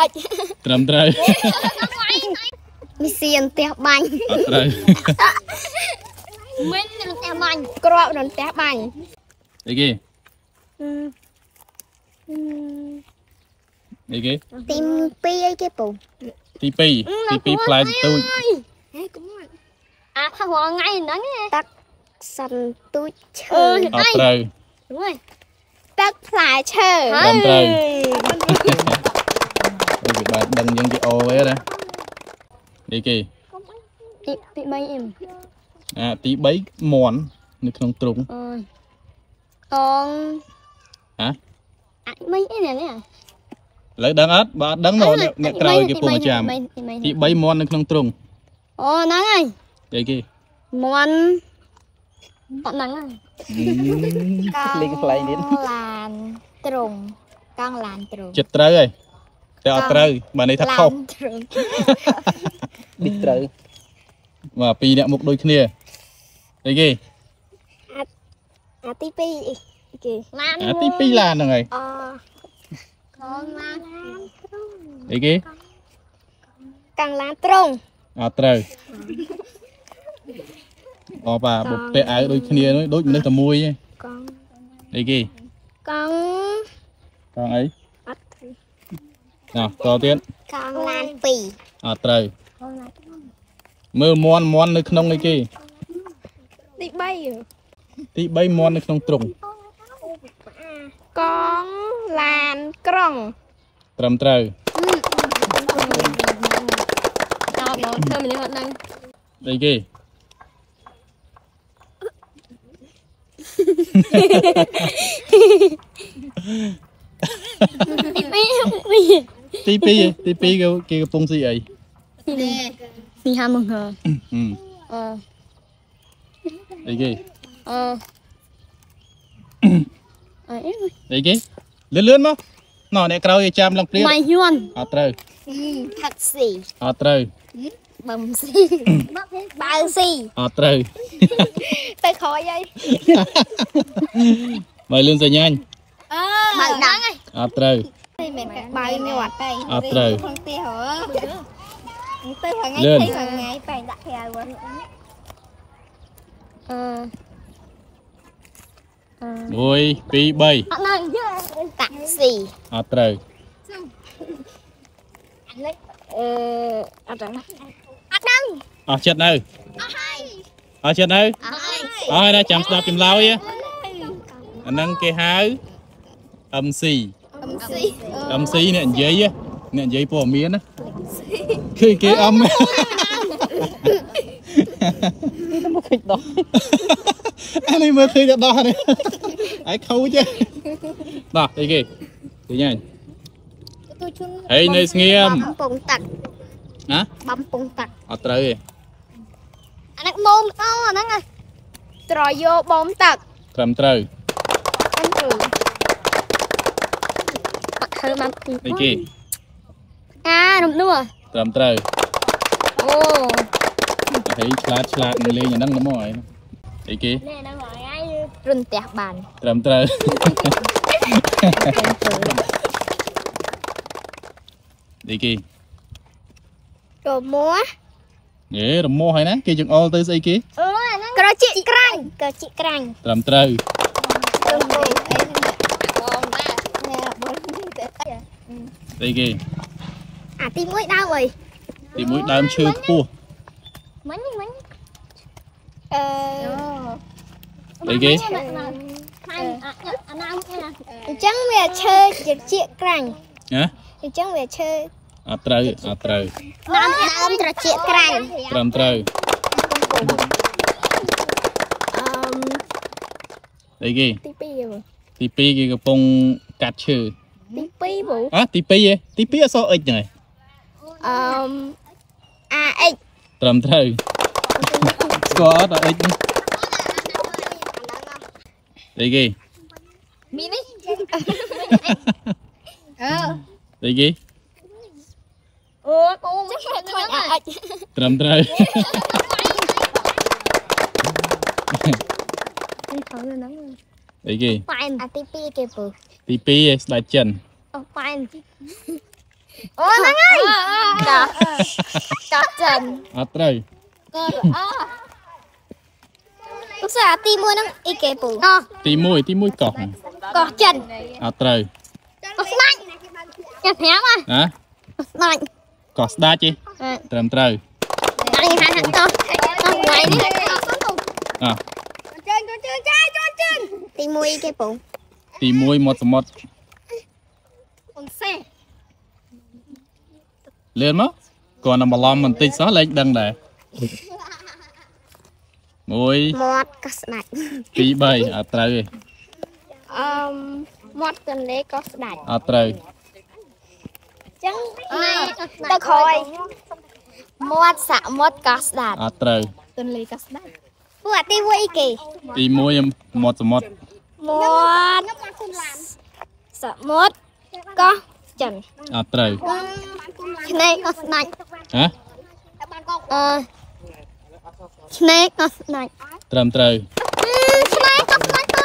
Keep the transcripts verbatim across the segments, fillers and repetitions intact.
trầm trời mi xiên tè bánh trời mình tè bánh cọ đòn tè bánh đây kia đây kia tim pi ấy cái bụng tí pi tí pi play tôi à thằng hoàng ngay nó nghe tắc săn tôi chơi ở trời đúng rồi tắc phải chơi trầm trời đây bạn đừng những cái ô ấy đây đây kia tí tí mấy em à tí bấy món nước không trúng con hả mấy cái này nè lấy đắng ớt bà đắng rồi nè cày cái phồng chàm tí bấy món nước không trúng ồ nắng ơi đây kia món bọn nắng ơi con làn trùng con làn trùng chật trời ơi tao trời mà này thắt không bịt trời mà pi nè một đôi kia đây kia à tí pi kì à tí pi là này con lan đây kia con lan trùng à trời ờ bà một tệ áo đôi kia nói đôi mình tầm môi con đây kia con con ấy nào to tiên con lan pì à trời mưa món món nơi không này kia tí bay tí bay món nơi không trùng con lan krong trầm trời đó nó thơm mình hoạt năng đây kia tí pi tí pi cái cái bông gì ấy đi ham mừng hờ ừ ờ đây kia ờ đây kia lươn lươn mà nó này cầu chạm lòng pliết mày yuan à trời thật xì à trời bầm xì bao xì à trời tay khỏi vậy mày lên rồi nhanh bao đắng à trời bao nhọt đây à trời không tiêu hả tôi phải ngay lên thấy hàng ngày phải đặt theo rồi ờ mùi pi bay taxi à trời ờ ăn trắng ăn đắng à chết nơi à chết nơi à đây chạm stop chìm lao vậy anh đang cái háo âm xì âm xì âm xì nè giấy á nè giấy bỏ miếng á khi cái âm anh ấy mới khi đo này ai khâu chứ đó đi kì đi nhanh ấy này nghiêm bấm bông tặc hả bấm bông tặc ở trời anh đang mồm to anh đang trò vô bông tặc trầm trời anh trừ thơ mà đi kì à đúng đúng trầm trời ô thấy chát chát lên nhà năng lắm rồi đi kì rừng tẹt bàn trầm trời đi kì rồi múa dễ rồi mua hay nè kia chừng all tới gì kì cờ chị canh cờ chị canh trầm trời đi kì à tim mũi đau rồi thì mũi đam chưa cua mấy mấy ờ đi kì chẳng về chơi chiếc chiếc canh hả chẳng về chơi à trời à trời nam nam trò chiếc canh trầm trời đi kì tí pi cái bông cắt chữ tí pi bù á tí pi vậy tí pi ở sau ích này à ích trầm trời có ở ích đi kì mini ờ đi kì ủa con thôi à trầm trời đi kì fine à tí pi kìa bù tí pi đại chân oh fine អូហ្នឹងហើយកាកាចិនអត់ត្រូវកអឧស្សាហ៍ទីមួយហ្នឹងអីគេពូអទីមួយទីមួយកោះកោះចិនអត់ត្រូវកោះស្ដាច់ញ៉ាំប្រាប់ហ៎ណាស្ដាច់កោះស្ដាច់ទេត្រឹមត្រូវអញហាត់តោះតោះថ្ងៃនេះអ่ะជើងជើងចាយជើងជើងទីមួយគេពូទីមួយមាត់សមុទ្រអង្សេលឿនមកគាត់នៅបន្លំបន្តិចសោះលេងដឹងដែរមួយមាត់កោះស្ដាច់ពីរបីអត់ត្រូវទេអឺមាត់ទន្លេកោះស្ដាច់អត់ត្រូវចឹងទៅក្រោយមាត់សមុទ្រកោះស្ដាច់អត់ត្រូវទន្លេកោះស្ដាច់ពូអាទីមួយអីគេទីមួយមាត់សមុទ្រមាត់សមុទ្រកោះចិនអត់ត្រូវឆ្នេរកោះស្ដាច់ហ៎អឺឆ្នេរកោះស្ដាច់ត្រឹមត្រូវឆ្នេរកោះស្ដាច់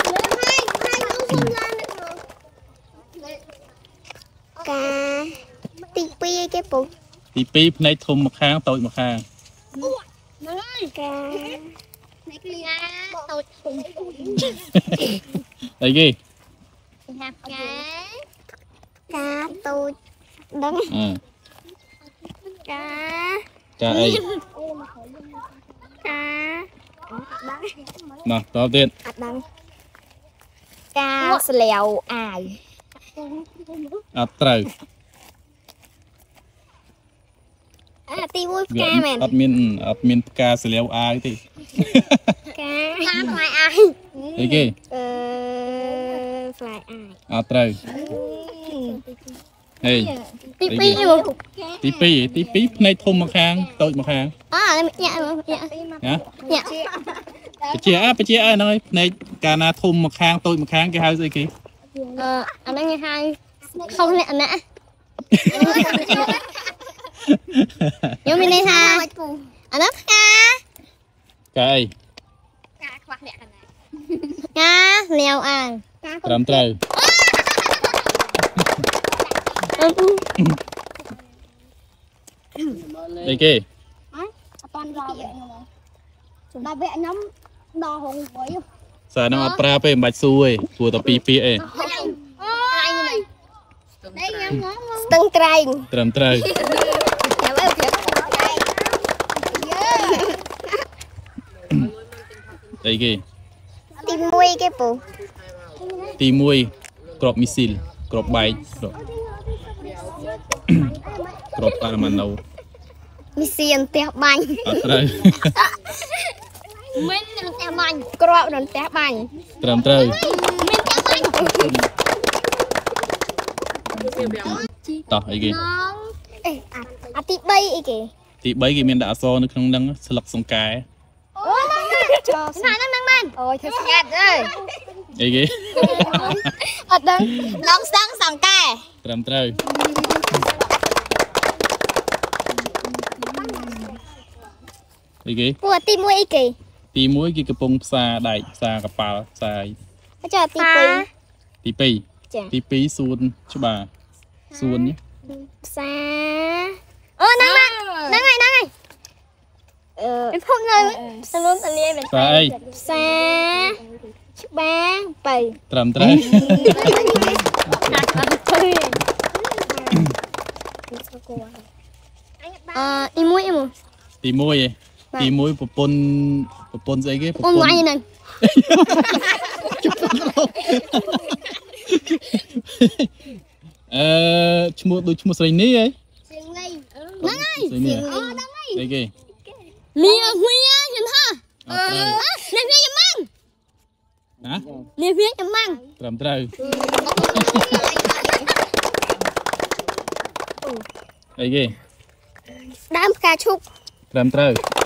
កាទីពីរអីគេពូទីពីរភ្នែកធំមកខាងតូចមកខាងហ្នឹងហើយកានេះគឺតូចធំអីគេហាប់កាកាតូចដឹងអឺកាចាអីកាដឹងមកតបទៀតអត់ដឹងកាស្លាវអាវអត់ត្រូវអាទីមួយផ្កាមែនអត់មានអត់មានផ្កាស្លាវអាវទេកាផ្លែអាយអីគេអឺផ្លែអាយអត់ត្រូវហេទីពីរទីពីរទីពីរភ្នែកធំមកខាងតូចមកខាងអើញាក់ញាក់ណាញាក់បជាអើបជាអើហ្នឹងហើយភ្នែកកាលណាធំមកខាងតូចមកខាងគេហៅស្អីគេអឺអាហ្នឹងគេហៅខុសលក្ខណៈខ្ញុំមានន័យថាអាហ្នឹងផ្កាកាអីកាខ្វះលក្ខណៈកាលាវអាវត្រឹមត្រូវអីគេអត់តាន់ដល់វគ្គខ្ញុំដល់វគ្គខ្ញុំដល់ហងវិញសារហ្នឹងអត់ប្រើទេមិនបាច់ស៊ូទេព្រោះតែពីរពាក្យឯងអញនេះស្ទឹងត្រែងត្រឹមត្រូវចាំមើលប្រាប់ត្រែងយើអីគេទីមួយគេពូទីមួយក្របមីស៊ីលក្របបែកក្របក្របប៉ារ៉ាម៉ាណូមីសៀនផ្ទះបាញ់អត់ត្រូវមិននៅផ្ទះបាញ់ក្របនៅផ្ទះបាញ់ត្រឹមត្រូវមានផ្ទះបាញ់តោះអីគេនងអេអាទីបីអីគេទីបីគេមានដាក់អក្សរនៅក្នុងហ្នឹងស្លឹកសង្កែអូហ្នឹងហ្នឹងហ្នឹងមែនអូយធ្វើស្ងាត់អើយអីគេអត់ដឹងឡងស្ទឹងសង្កែត្រឹមត្រូវអីគេពូអាទីមួយអីគេទីមួយគេកំពុងផ្សារដែកផ្សារកប៉ាល់ផ្សារចុះទីពីរទីពីរចាទីពីរសួនច្បារសួននេះផ្សារអូហ្នឹងហ្នឹងហើយហ្នឹងហើយអឺភពនៅសលុនតលាមែនផ្សារអីផ្សារច្បារបើត្រឹមត្រូវអឺទីមួយអីមកទីមួយឯងទីមួយប្រពន្ធប្រពន្ធស្អីគេប្រពអូនន្ធងាយហ្នឹងអឺឈ្មោះដូចឈ្មោះស្រីនេះហ៎សៀងលីហ្នឹងហើយស្រីនេះអូហ្នឹងហើយអីគេលីអស់វិញខ្ញុំហ่าអត់ត្រូវនេះវាចាំម៉ាំងណានេះវាចាំម៉ាំងត្រឹមត្រូវអីគេដើមផ្កាឈូកត្រឹមត្រូវអ